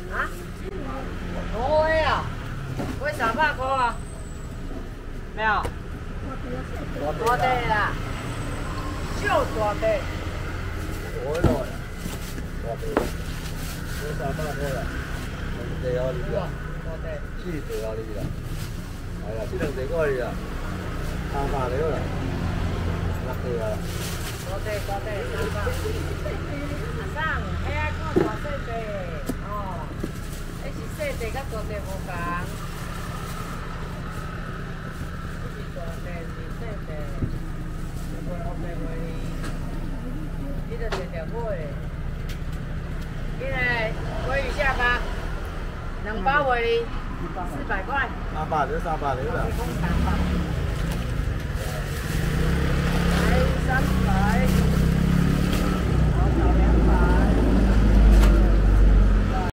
啊？挪威啊？买300块啊？没有。大地啦，小大地。 我来，大地，买300块啦，两地互你啦，4地互你啦，系啦，这2地我你啦，300了啦，6地啊。 大地300。阿桑，遐看大细地哦，迄是细地甲大地无共。这是大地，是细地，袂后面话哩，你着直直买。你来鲑鱼下巴，2包话哩400块。 300了，300了啦。 来300。